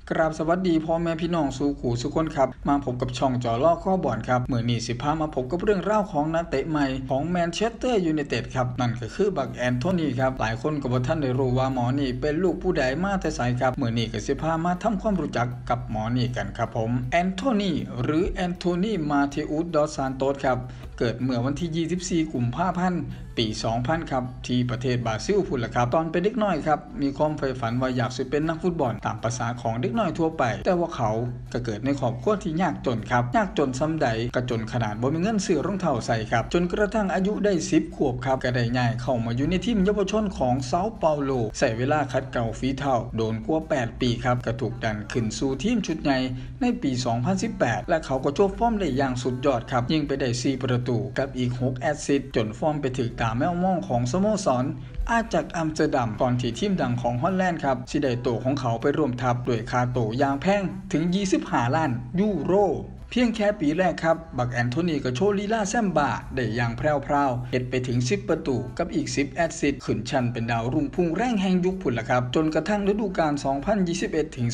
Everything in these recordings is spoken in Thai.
กราบสวัสดีพ่อแม่พี่น้องสู่ขู่สุกคนครับมาพบกับช่องจอล่อข้อบอลครับเมื่อนี้สิพามาพบกับเรื่องราวของนักเตะใหม่ของแมนเชสเตอร์ยูไนเต็ดครับนั่นก็คือบักแอนโทนีครับหลายคนก็บ่ทันได้รู้ว่าหมอนี่เป็นลูกผู้ใดมาแต่ไสครับเมื่อนี้ก็สิพามาทำความรู้จักกับหมอนี่กันครับผมแอนโทนีหรือแอนโทนีมาเทอุสดอสซานโตสครับเกิดเมื่อวันที่24กุมภาพันธ์ปี2000ครับที่ประเทศบราซิลพุ่นล่ะครับตอนเป็นเด็กน้อยครับมีความใฝ่ฝันว่าอยากสิเป็นนักฟุตบอลตามภาษาของเด็กน้อยทั่วไปแต่ว่าเขาก็เกิดในครอบครัวที่ยากจนครับยากจนซ้ำใดก็จนขนาดบ่มีเงินซื้อรองเท้าใส่ครับจนกระทั่งอายุได้10ขวบครับก็ได้ย้ายเข้ามาอยู่ในทีมเยาวชนของเซาเปาโลใช้เวลาคัดเกลาฝีเท้าโดนกว่า8ปีครับก็ถูกดันขึ้นสู่ทีมชุดใหญ่ในปี2018และเขาก็โชว์ฟอร์มได้อย่างสุดยอดครับยิงไปได้4ประตูกับอีก6แอสซิสต์จนฟอร์มไปถึงตาแมวมองของสโมสรอาจากอัมสเตอร์ดัมก่อนที่ทีมดังของฮอลแลนด์ครับสิได้โตของเขาไปร่วมทัพด้วยค่าโตอย่างแพงถึง25ล้านยูโรเพียงแค่ปีแรกครับบักแอนโทนีก็โชว์ลีลาแซมบาได้อย่างแพรวๆเฮ็ดไปถึง10ประตูกับอีก10แอสซิสต์ขึ้นชั้นเป็นดาวรุ่งพุ่งแรงแห่งยุคพุ่นล่ะครับจนกระทั่งฤดูกาล2021ถึง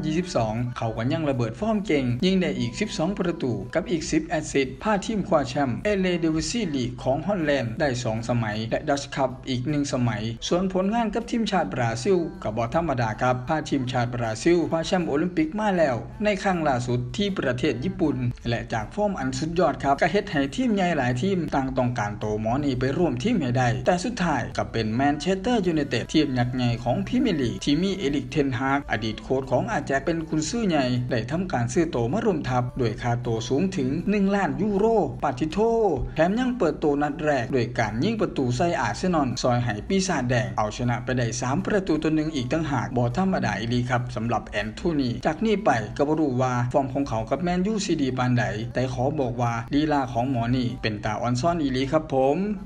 2022เขาก็ยังระเบิดฟอร์มเก่งยิงได้อีก12ประตูกับอีก10แอสซิสต์พาทีมคว้าแชมป์เอเลดิวิซีลีกของฮอลแลนด์ได้2สมัยและดัชคัพอีก1สมัยส่วนผลงานกับทีมชาติบราซิลก็บ่ธรรมดาครับพาทีมชาติบราซิลคว้าแชมป์โอลิมปิกมาแล้วในครั้งล่าสุดที่ประเทศญี่ปุ่นและจากฟอร์มอันสุดยอดครับก็เฮ็ดให้ทีมใหญ่หลายทีมต่างต้องการโตหมอนี่ไปร่วมทีมให้ได้แต่สุดท้ายก็เป็นแมนเชสเตอร์ยูไนเต็ดทีมยักษ์ใหญ่ของพรีเมียร์ลีกที่มีเอริกเทนฮากอดีตโค้ชของอาแจ็คเป็นกุนซือใหญ่ได้ทำการซื้อโตมาร่วมทัพด้วยค่าโตสูงถึง1ล้านยูโรปาติโทแถมยังเปิดโตนัดแรกด้วยการยิงประตูใส่อาร์เซนอลซอยให้ปีศาจแดงเอาชนะไปได้3ประตูต่อ1อีกต่างหากบ่ธรรมดาอีหลีครับสำหรับแอนโทนีจากนี้ไปก็บ่รู้ว่าฟอร์มของเขากับแมนยูสิดีปานใดแต่ขอบอกว่าลีลาของหมอนี่เป็นตาอ่อนซ่อนอีหลีครับผม